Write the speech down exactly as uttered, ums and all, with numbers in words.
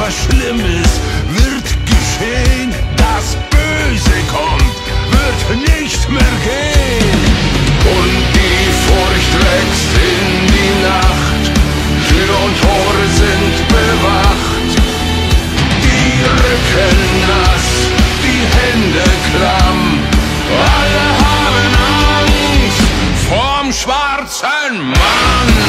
was Schlimmes wird geschehen. Das Böse kommt, wird nicht mehr gehen. Und die Furcht wächst in die Nacht, Tür und Tore sind bewacht. Die Rücken nass, die Hände klamm, alle haben Angst vorm schwarzen Mann.